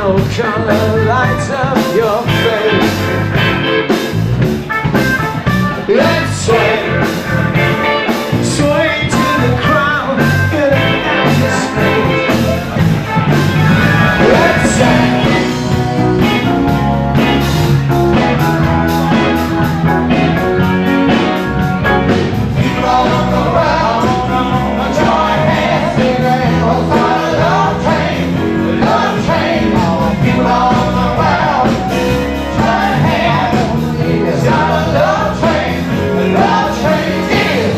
how color lights up your face. Let's sway to the crowd in an empty space. Let's say people all over the world, join hands, singing, we'll start a love train, people all over the world, join hands, start a love train, yeah.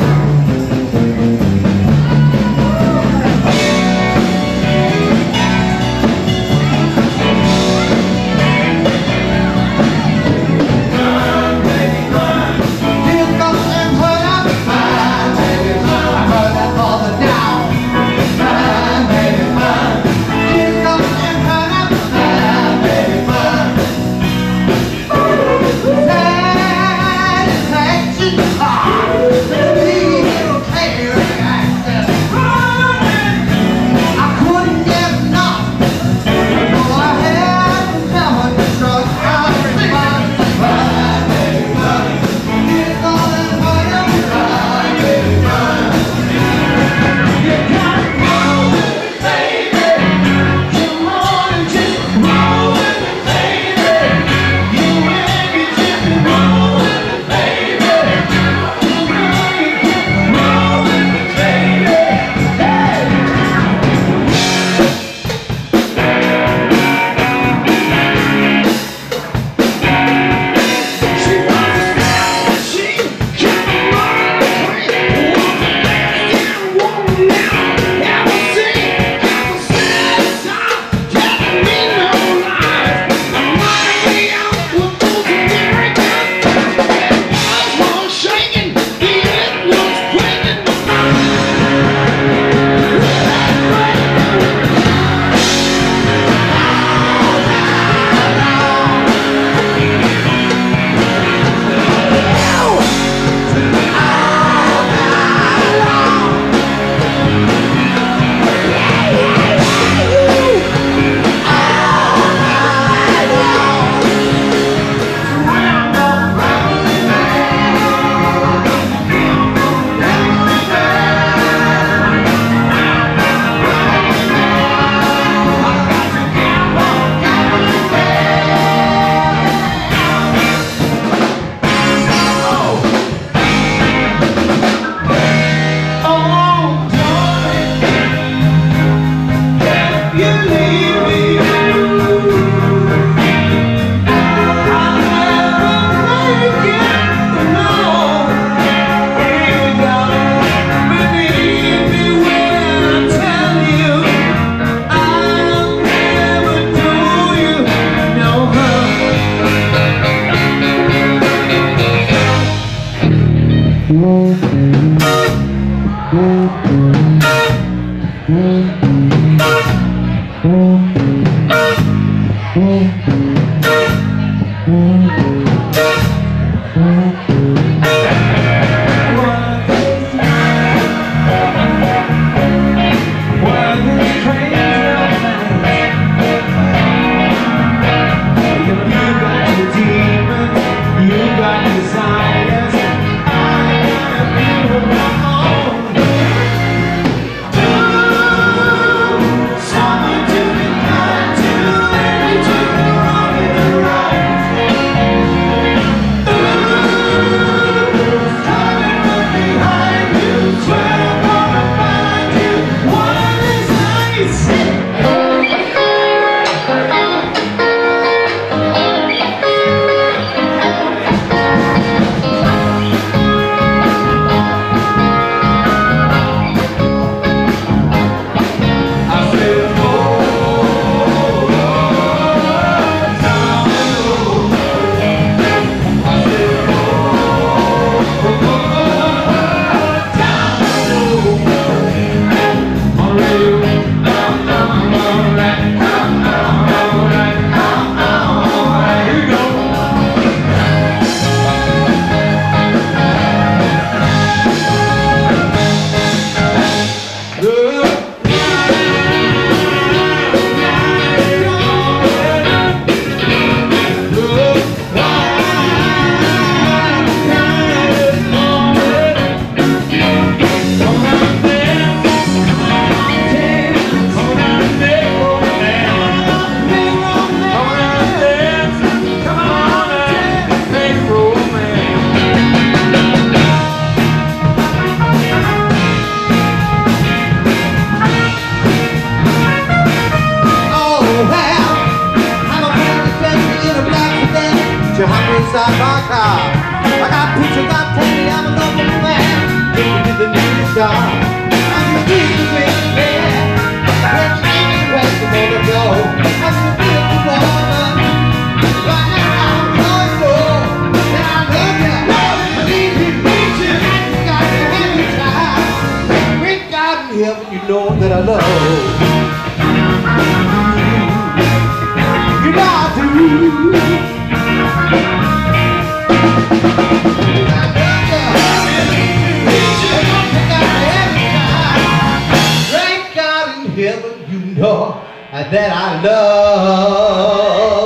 Picture got plenty, I'm a local man. Take me to the new star. I'm the beauty with the bed. Where's the more to go? I'm the beautiful woman. Right now I'm calling you. And I love you. I need you. You got me anytime. With God in heaven, you know that I love you. You know I do. Heaven, you know that I love